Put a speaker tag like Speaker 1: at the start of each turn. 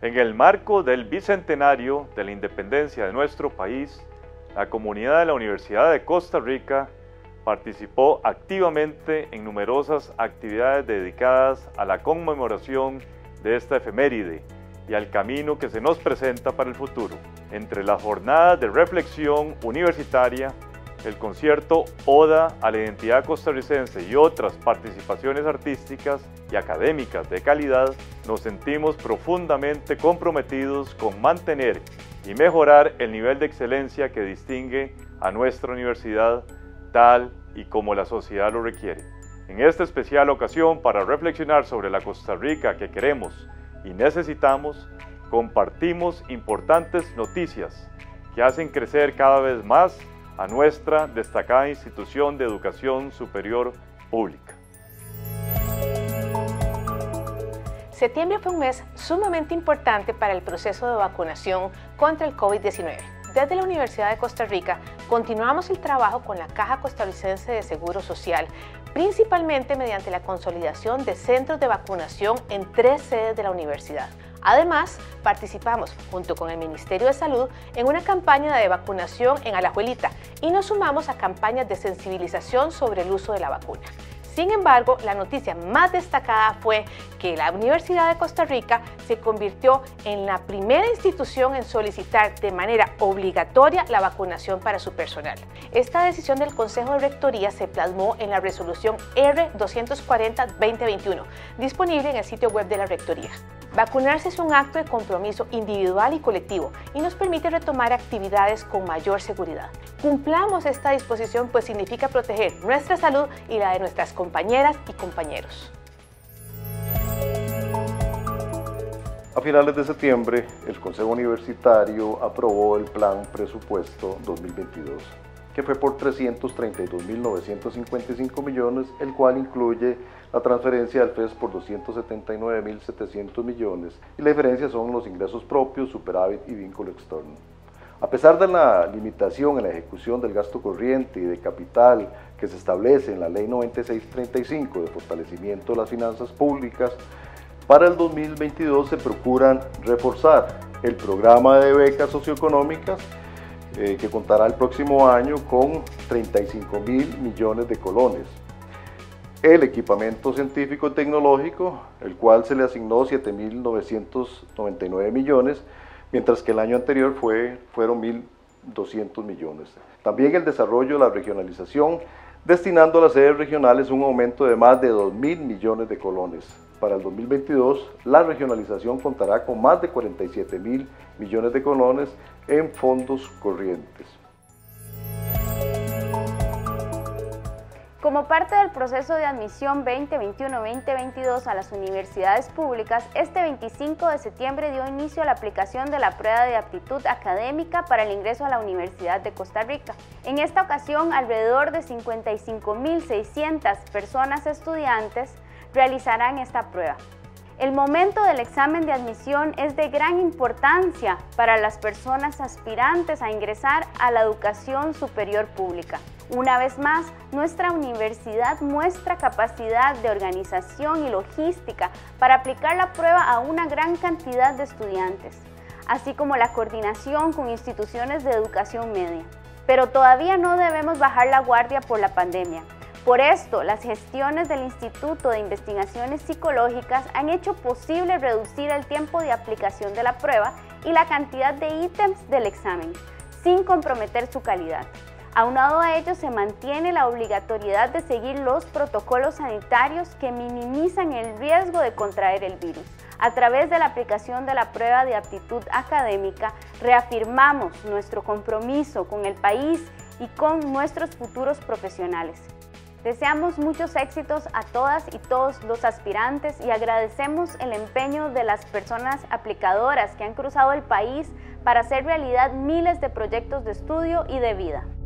Speaker 1: En el marco del bicentenario de la independencia de nuestro país, la comunidad de la Universidad de Costa Rica participó activamente en numerosas actividades dedicadas a la conmemoración de esta efeméride y al camino que se nos presenta para el futuro. Entre las jornadas de reflexión universitaria, el concierto Oda a la Identidad Costarricense y otras participaciones artísticas y académicas de calidad, nos sentimos profundamente comprometidos con mantener y mejorar el nivel de excelencia que distingue a nuestra universidad tal y como la sociedad lo requiere. En esta especial ocasión, para reflexionar sobre la Costa Rica que queremos y necesitamos, compartimos importantes noticias que hacen crecer cada vez más a nuestra destacada institución de educación superior pública.
Speaker 2: Septiembre fue un mes sumamente importante para el proceso de vacunación contra el COVID-19. Desde la Universidad de Costa Rica continuamos el trabajo con la Caja Costarricense de Seguro Social, principalmente mediante la consolidación de centros de vacunación en 3 sedes de la universidad. Además, participamos junto con el Ministerio de Salud en una campaña de vacunación en Alajuelita y nos sumamos a campañas de sensibilización sobre el uso de la vacuna. Sin embargo, la noticia más destacada fue que la Universidad de Costa Rica se convirtió en la primera institución en solicitar de manera obligatoria la vacunación para su personal. Esta decisión del Consejo de Rectoría se plasmó en la resolución R240-2021, disponible en el sitio web de la Rectoría. Vacunarse es un acto de compromiso individual y colectivo y nos permite retomar actividades con mayor seguridad. Cumplamos esta disposición, pues significa proteger nuestra salud y la de nuestras compañeras y compañeros.
Speaker 3: A finales de septiembre, el Consejo Universitario aprobó el Plan Presupuesto 2022, que fue por 332.955 millones, el cual incluye la transferencia del FES por 279.700 millones y la diferencia son los ingresos propios, superávit y vínculo externo. A pesar de la limitación en la ejecución del gasto corriente y de capital que se establece en la Ley 9635 de fortalecimiento de las finanzas públicas, para el 2022 se procuran reforzar el programa de becas socioeconómicas que contará el próximo año con 35.000 millones de colones. El equipamiento científico y tecnológico, el cual se le asignó 7.999 millones, mientras que el año anterior fueron 1.200 millones. También el desarrollo de la regionalización, destinando a las sedes regionales un aumento de más de 2.000 millones de colones. Para el 2022, la regionalización contará con más de 47.000 millones de colones en fondos corrientes.
Speaker 4: Como parte del proceso de admisión 2021-2022 a las universidades públicas, este 25 de septiembre dio inicio a la aplicación de la prueba de aptitud académica para el ingreso a la Universidad de Costa Rica. En esta ocasión, alrededor de 55.600 personas estudiantes realizarán esta prueba. El momento del examen de admisión es de gran importancia para las personas aspirantes a ingresar a la educación superior pública. Una vez más, nuestra universidad muestra capacidad de organización y logística para aplicar la prueba a una gran cantidad de estudiantes, así como la coordinación con instituciones de educación media. Pero todavía no debemos bajar la guardia por la pandemia. Por esto, las gestiones del Instituto de Investigaciones Psicológicas han hecho posible reducir el tiempo de aplicación de la prueba y la cantidad de ítems del examen, sin comprometer su calidad. Aunado a ello, se mantiene la obligatoriedad de seguir los protocolos sanitarios que minimizan el riesgo de contraer el virus. A través de la aplicación de la prueba de aptitud académica, reafirmamos nuestro compromiso con el país y con nuestros futuros profesionales. Deseamos muchos éxitos a todas y todos los aspirantes y agradecemos el empeño de las personas aplicadoras que han cruzado el país para hacer realidad miles de proyectos de estudio y de vida.